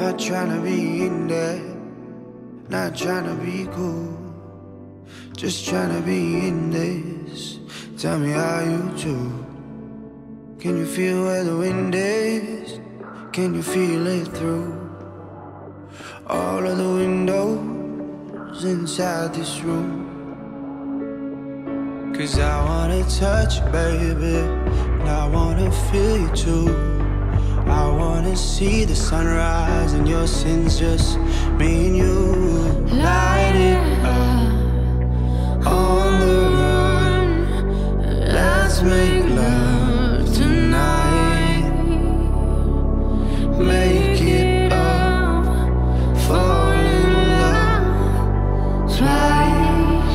Not tryna be in there, not tryna be cool, just tryna be in this. Tell me how you do. Can you feel where the wind is? Can you feel it through all of the windows inside this room? 'Cause I wanna touch you, baby, and I wanna feel you too. I wanna see the sunrise and your sins, just me and you. Light it up on the run. Let's make love tonight. Make it up, fall in love twice.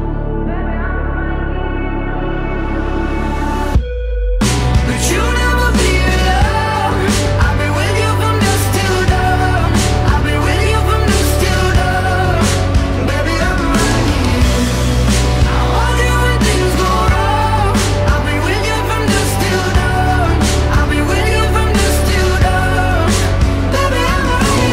But you never be alone. I'll be with you from dusk till dawn. I'll be with you from dusk till dawn. Baby, I'm right here. I want you when things go wrong. I'll be with you from dusk till dawn. I'll be with you from dusk till dawn. Baby, I'm right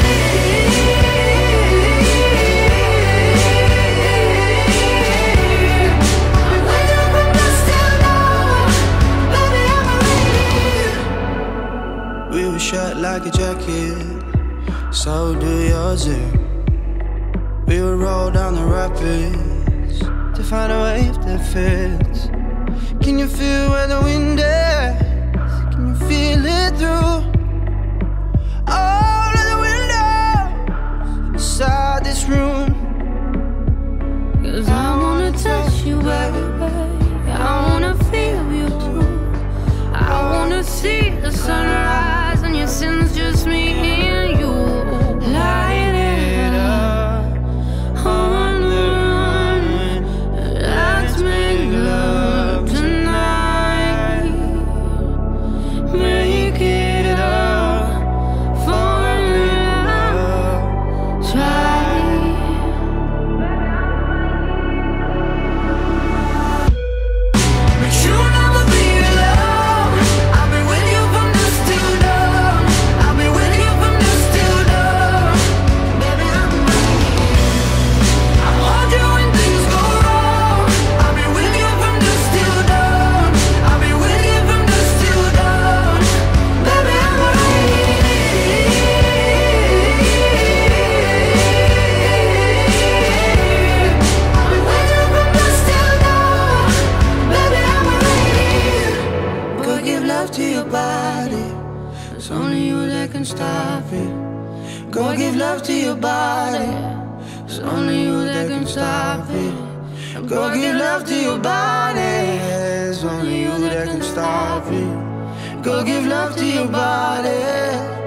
here. I'm with you from dusk till dawn. Baby, I'm right here. We were shut like a jacket, so do yours. We would roll down the rapids to find a wave that fits. Can you feel where the wind is? Can you feel it through all of the windows inside this room? 'Cause I wanna touch you, baby. I wanna feel you too. I wanna see the sunrise and your sins, just me and you. Light it up on the run. Let's make love tonight. Make it up, fall in love, try. But you never be alone. I'll be with you from dusk till dawn. I'll be with you from dusk till dawn. Baby, I'm right here. I want you when things go wrong. I'll be with you from dusk till dawn. I'll be with you from dusk till dawn. Baby, I'm right here. I'll be with you from dusk till dawn. Baby, I'm right here. Go give love to your body. It's only you that can stop it. Go give love to your body. It's only you that can stop it. Go give love to your body. It's only you that can stop it. Go give love to your body.